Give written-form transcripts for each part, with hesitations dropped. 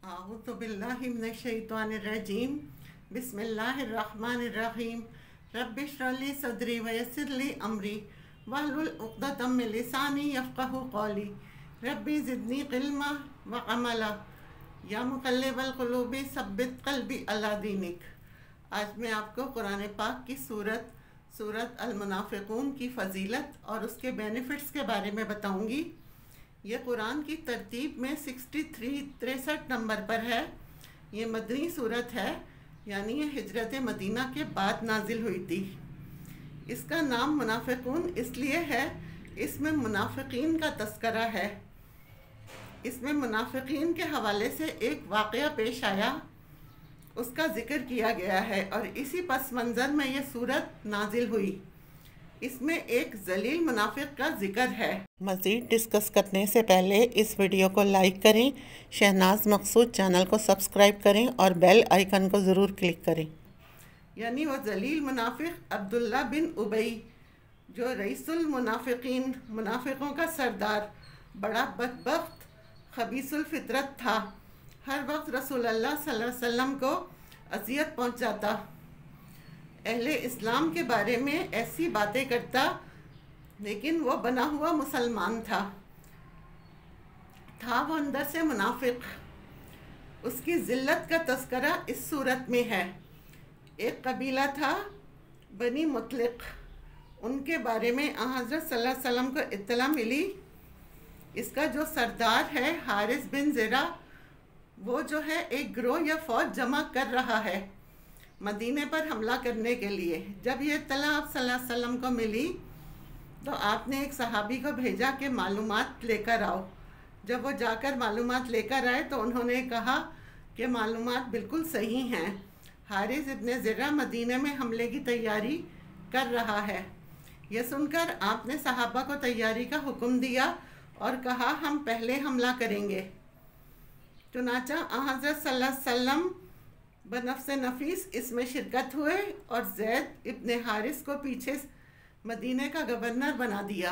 आऊज़ु बिल्लाहि मिनश शैतानिर रजीम बिस्मिल्लाहिर रहमानिर रहीम रब्बि इश्रह ली सदरी व यस्सिर ली अमरी वहलुल उक़दतम मिन लिसानी यफ़क़हू क़ौली रब्बि ज़िदनी इल्मा व अमला या मुक़ल्लिबल क़ुलूबि सब्बित क़ल्बी अला दीनिक। आज मैं आपको कुरान पाक की सूरत अल मुनाफिकून की फजीलत और उसके बेनिफिट्स के बारे में बताऊंगी। ये कुरान की तरतीब में 63 नंबर पर है। ये मदनी सूरत है, यानी ये हिजरत मदीना के बाद नाजिल हुई थी। इसका नाम मुनाफिकून इसलिए है, इसमें मुनाफिकीन का तस्करा है। इसमें मुनाफिकीन के हवाले से एक वाक़या पेश आया, उसका ज़िक्र किया गया है और इसी पस मंज़र में ये सूरत नाजिल हुई। इसमें एक जलील मुनाफिक का जिक्र है। मज़ीद डिस्कस करने से पहले इस वीडियो को लाइक करें, शहनाज मकसूद चैनल को सब्सक्राइब करें और बेल आइकन को ज़रूर क्लिक करें। यानी वो जलील मुनाफिक अब्दुल्ला बिन उबई, जो रईसुल मुनाफिकीन, मुनाफिकों का सरदार, बड़ा बदबख्त खबीसुल फितरत था। हर वक्त रसूलुल्लाह सल्लल्लाहु अलैहि वसल्लम को अज़ियत पहुँचाता, अहले इस्लाम के बारे में ऐसी बातें करता, लेकिन वो बना हुआ मुसलमान था वो अंदर से मुनाफिक। उसकी ज़िल्लत का तस्करा इस सूरत में है। एक कबीला था बनी मुतलिक, उनके बारे में हज़रत सल्लल्लाहु अलैहि वसल्लम को इत्तला मिली। इसका जो सरदार है हारिस बिन ज़िरा, वो जो है एक गिरोह या फ़ौज जमा कर रहा है मदीने पर हमला करने के लिए। जब ये इत्तला आप सल्लल्लाहु अलैहि वसल्लम को मिली तो आपने एक सहाबी को भेजा कि मालूमात लेकर आओ। जब वो जाकर मालूमात लेकर आए तो उन्होंने कहा कि मालूमात बिल्कुल सही हैं, हारिस इब्ने ज़िरा मदीने में हमले की तैयारी कर रहा है। यह सुनकर आपने सहाबा को तैयारी का हुक्म दिया और कहा हम पहले हमला करेंगे। चुनाचा हज़रत सल्लल्लाहु अलैहि वसल्लम बनफ्स नफीस इसमें शिरकत हुए और ज़ैद इब्ने हारिस को पीछे मदीने का गवर्नर बना दिया।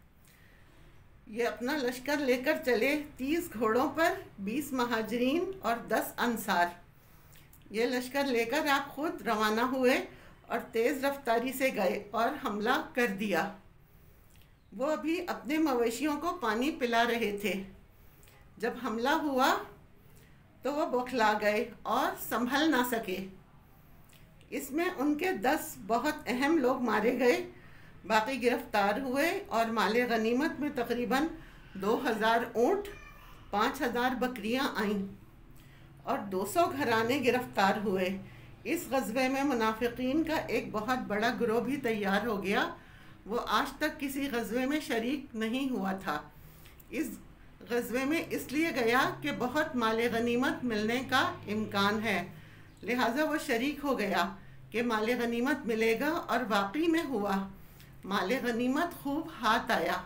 ये अपना लश्कर लेकर चले 30 घोड़ों पर, 20 महाजरीन और 10 अंसार। ये लश्कर लेकर आप खुद रवाना हुए और तेज़ रफ्तारी से गए और हमला कर दिया। वो अभी अपने मवेशियों को पानी पिला रहे थे। जब हमला हुआ तो वो बौखला गए और संभल ना सके। इसमें उनके 10 बहुत अहम लोग मारे गए, बाकी गिरफ्तार हुए और माले गनीमत में तकरीबन 2000 ऊँट, 5000 बकरियां आईं और 200 घराने गिरफ्तार हुए। इस गज़वे में मुनाफिकीन का एक बहुत बड़ा गिरोह भी तैयार हो गया। वो आज तक किसी गज़वे में शरीक नहीं हुआ था। इस गज़वे में इसलिए गया कि बहुत माले गनीमत मिलने का इम्कान है, लिहाजा वो शरीक हो गया कि माले गनीमत मिलेगा, और वाकई में हुआ। माले गनीमत खूब हाथ आया।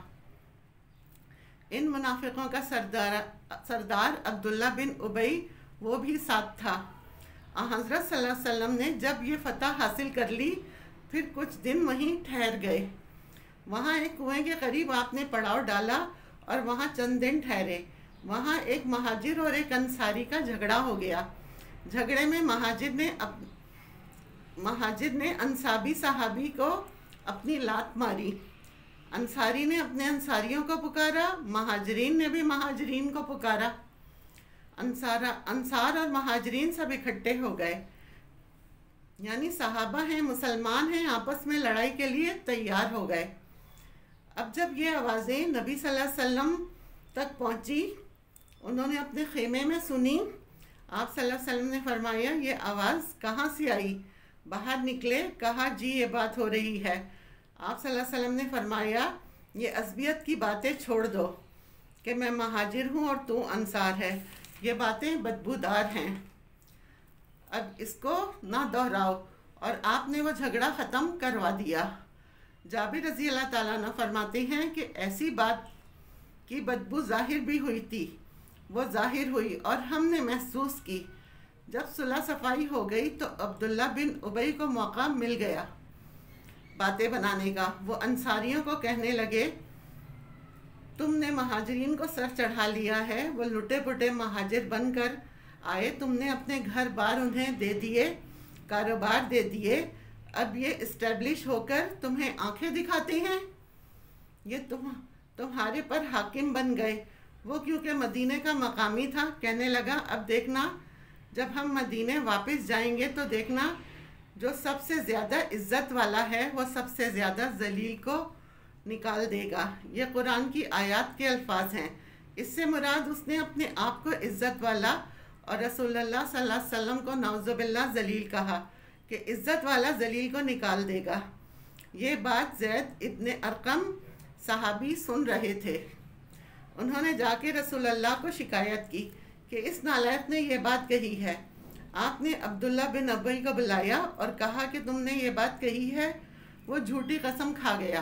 इन मुनाफिकों का सरदार अब्दुल्ला बिन उबई वो भी साथ था। हज़रत सल्लल्लाहु अलैहि वसल्लम ने जब ये फ़तह हासिल कर ली, फिर कुछ दिन वहीं ठहर गए। वहाँ एक कुएं के करीब आपने पड़ाव डाला और वहाँ चंद दिन ठहरे। वहाँ एक महाजिर और एक अंसारी का झगड़ा हो गया। झगड़े में महाजिर ने अंसाबी सहाबी को अपनी लात मारी। अंसारी ने अपने अंसारियों को पुकारा, महाजरीन ने भी महाजरीन को पुकारा। अंसार और महाजरीन सब इकट्ठे हो गए, यानी सहाबा हैं, मुसलमान हैं, आपस में लड़ाई के लिए तैयार हो गए। अब जब ये आवाज़ें नबी सल्लल्लाहु अलैहि वसल्लम तक पहुंची, उन्होंने अपने खेमे में सुनी। आप सल्लल्लाहु अलैहि वसल्लम ने फरमाया, ये आवाज़ कहाँ से आई? बाहर निकले, कहा जी ये बात हो रही है। आप सल्लल्लाहु अलैहि वसल्लम ने फरमाया, ये अज़बियत की बातें छोड़ दो कि मैं महाजिर हूँ और तू अंसार है। ये बातें बदबूदार हैं, अब इसको ना दोहराओ। और आपने वो झगड़ा ख़त्म करवा दिया। जाबिर रज़ी अल्लाह ताला अन्हु फरमाते हैं कि ऐसी बात की बदबू ज़ाहिर भी हुई थी, वो ज़ाहिर हुई और हमने महसूस की। जब सुलह सफाई हो गई तो अब्दुल्ला बिन उबई को मौका मिल गया बातें बनाने का। वो अंसारियों को कहने लगे, तुमने महाजरीन को सर चढ़ा लिया है। वो लुटे पुटे महाजिर बनकर आए तुमने अपने घर बार उन्हें दे दिए, कारोबार दे दिए, अब ये इस्टेब्लिश होकर तुम्हें आंखें दिखाते हैं, ये तुम्हारे पर हाकिम बन गए। वो क्योंकि मदीने का मकामी था, कहने लगा अब देखना जब हम मदीने वापस जाएंगे तो देखना जो सबसे ज़्यादा इज़्ज़त वाला है वो सबसे ज़्यादा जलील को निकाल देगा। ये कुरान की आयत के अल्फाज हैं। इससे मुराद उसने अपने आप को इज़्ज़त वाला और रसूलुल्लाह सल्लल्लाहु अलैहि वसल्लम को नाउज़ुबिल्लाह जलील कहा कि इज़्ज़त वाला जलील को निकाल देगा। ये बात ज़ैद इब्ने अरकम सहाबी सुन रहे थे। उन्होंने जाके रसूलुल्लाह को शिकायत की कि इस नालायक ने ये बात कही है। आपने अब्दुल्ला बिन अबई को बुलाया और कहा कि तुमने ये बात कही है। वो झूठी कसम खा गया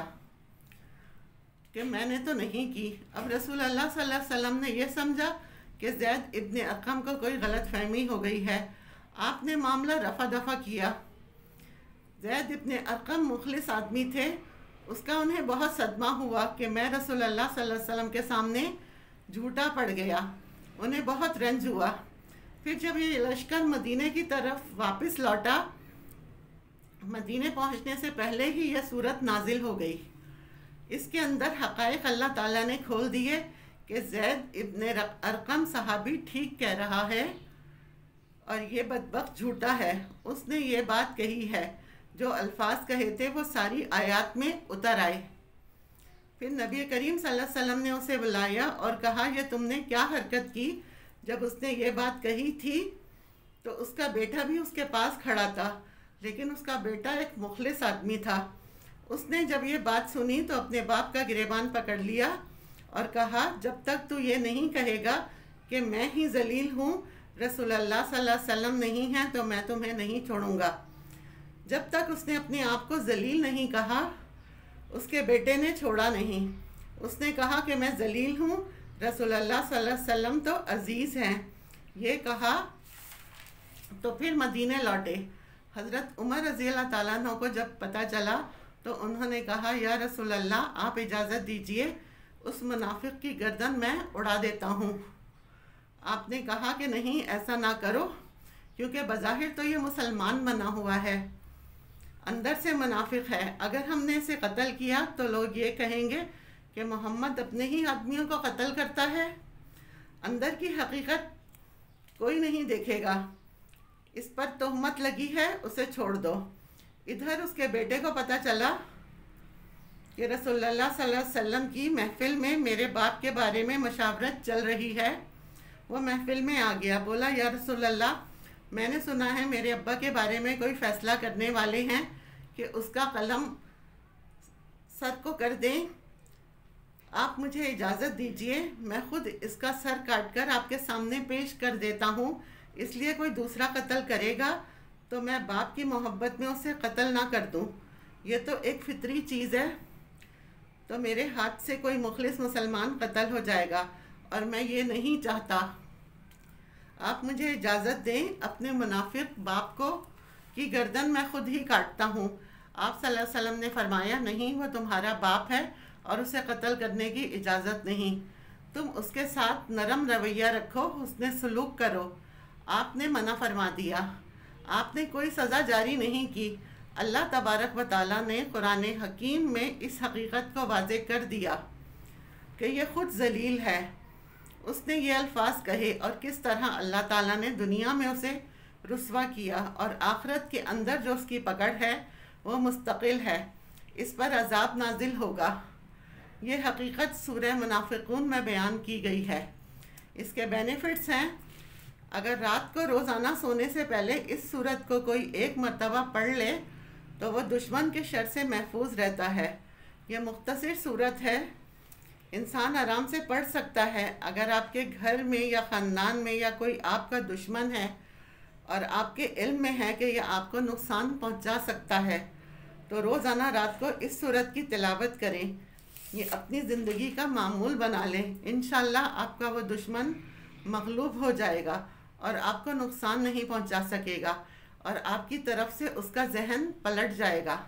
कि मैंने तो नहीं की। अब रसूलुल्लाह सल्लल्लाहु अलैहि वसल्लम ने यह समझा कि ज़ैद इब्ने अरकम को कोई गलत फहमी हो गई है। आपने मामला रफ़ा दफ़ा किया। ज़ैद इब्ने अरकम मुखलिस आदमी थे। उसका उन्हें बहुत सदमा हुआ कि मैं रसूलुल्लाह सल्लल्लाहु अलैहि वसल्लम के सामने झूठा पड़ गया। उन्हें बहुत रंज हुआ। फिर जब ये लश्कर मदीने की तरफ वापस लौटा, मदीने पहुंचने से पहले ही यह सूरत नाजिल हो गई। इसके अंदर हक़ाइक़ अल्लाह ताला ने खोल दिए कि ज़ैद इब्ने अरकम सहाबी ठीक कह रहा है और ये बदबख्त झूठा है। उसने ये बात कही है, जो अल्फाज कहे थे वो सारी आयत में उतर आए। फिर नबी करीम सल्लल्लाहु अलैहि वसल्लम ने उसे बुलाया और कहा ये तुमने क्या हरकत की। जब उसने ये बात कही थी तो उसका बेटा भी उसके पास खड़ा था, लेकिन उसका बेटा एक मुखलिस आदमी था। उसने जब ये बात सुनी तो अपने बाप का गिरेबान पकड़ लिया और कहा जब तक तू ये नहीं कहेगा कि मैं ही जलील हूँ, रसूलुल्लाह सल्लल्लाहु अलैहि वसल्लम नहीं है, तो मैं तुम्हें नहीं छोड़ूंगा। जब तक उसने अपने आप को जलील नहीं कहा, उसके बेटे ने छोड़ा नहीं। उसने कहा कि मैं जलील हूँ, रसूलुल्लाह सल्लल्लाहु अलैहि वसल्लम तो अज़ीज़ हैं। ये कहा तो फिर मदीने लौटे। हज़रत उमर रज़ी अल्लाह ताला अन्हु को जब पता चला तो उन्होंने कहा या रसूलुल्लाह आप इजाज़त दीजिए, उस मुनाफिक की गर्दन मैं उड़ा देता हूँ। आपने कहा कि नहीं ऐसा ना करो, क्योंकि बज़ाहिर तो ये मुसलमान बना हुआ है, अंदर से मुनाफिक है। अगर हमने इसे कत्ल किया तो लोग ये कहेंगे कि मोहम्मद अपने ही आदमियों को कत्ल करता है। अंदर की हकीकत कोई नहीं देखेगा। इस पर तोहमत लगी है, उसे छोड़ दो। इधर उसके बेटे को पता चला कि रसूलुल्लाह सल्लल्लाहु अलैहि वसल्लम की महफिल में मेरे बाप के बारे में मशावरत चल रही है। वो महफिल में आ गया, बोला या रसूलुल्लाह मैंने सुना है मेरे अब्बा के बारे में कोई फ़ैसला करने वाले हैं कि उसका कलम सर को कर दें। आप मुझे इजाज़त दीजिए, मैं खुद इसका सर काट कर आपके सामने पेश कर देता हूँ। इसलिए कोई दूसरा कत्ल करेगा तो मैं बाप की मोहब्बत में उसे कत्ल ना कर दूँ। ये तो एक फितरी चीज़ है। तो मेरे हाथ से कोई मुखलिस मुसलमान कत्ल हो जाएगा और मैं ये नहीं चाहता। आप मुझे इजाज़त दें, अपने मुनाफिक बाप को की गर्दन मैं खुद ही काटता हूँ। आप सल्लल्लाहु अलैहि वसल्लम ने फरमाया नहीं, वो तुम्हारा बाप है और उसे कत्ल करने की इजाज़त नहीं। तुम उसके साथ नरम रवैया रखो, उसने सलूक करो। आपने मना फरमा दिया। आपने कोई सज़ा जारी नहीं की। अल्लाह तबारक व तआला ने कुरान हकीम में इस हकीकत को वाज़ेह कर दिया कि ये ख़ुद जलील है। उसने ये अल्फाज कहे और किस तरह अल्लाह ताला ने दुनिया में उसे रुस्वा किया और आखिरत के अंदर जो उसकी पकड़ है वो मुस्तकिल है। इस पर अजाब नाजिल होगा। ये हकीकत सूरह मुनाफिकून में बयान की गई है। इसके बेनिफिट्स हैं, अगर रात को रोज़ाना सोने से पहले इस सूरत को कोई एक मरतबा पढ़ ले तो वह दुश्मन के शर से महफूज रहता है। यह मुख्तसर सूरत है, इंसान आराम से पढ़ सकता है। अगर आपके घर में या ख़ानदान में या कोई आपका दुश्मन है और आपके इल्म में है कि यह आपको नुकसान पहुंचा सकता है तो रोज़ाना रात को इस सूरत की तिलावत करें। ये अपनी ज़िंदगी का मामूल बना लें। इंशाअल्लाह आपका वो दुश्मन मग़लूब हो जाएगा और आपको नुकसान नहीं पहुंचा सकेगा और आपकी तरफ से उसका जहन पलट जाएगा।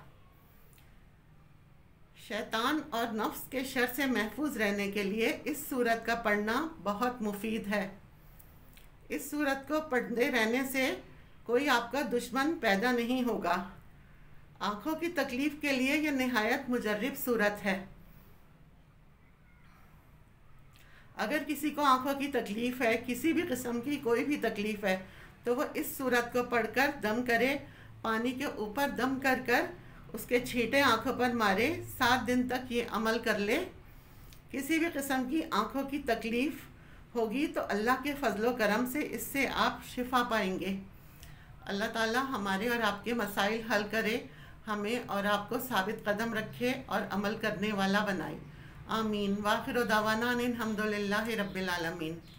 शैतान और नफ्स के शर से महफूज रहने के लिए इस सूरत का पढ़ना बहुत मुफीद है। इस सूरत को पढ़ते रहने से कोई आपका दुश्मन पैदा नहीं होगा। आँखों की तकलीफ़ के लिए यह नहायत मुजर्रिब सूरत है। अगर किसी को आँखों की तकलीफ़ है, किसी भी किस्म की कोई भी तकलीफ़ है, तो वह इस सूरत को पढ़कर दम करे, पानी के ऊपर दम कर कर उसके छींटे आँखों पर मारे, 7 दिन तक ये अमल कर ले। किसी भी किस्म की आँखों की तकलीफ़ होगी तो अल्लाह के फजलो करम से इससे आप शिफा पाएंगे। अल्लाह ताला हमारे और आपके मसाइल हल करे, हमें और आपको साबित कदम रखे और अमल करने वाला बनाए। आमीन। वाखिर दावाना अनिल हम्दुलिल्लाहि रब्बिल आलमीन।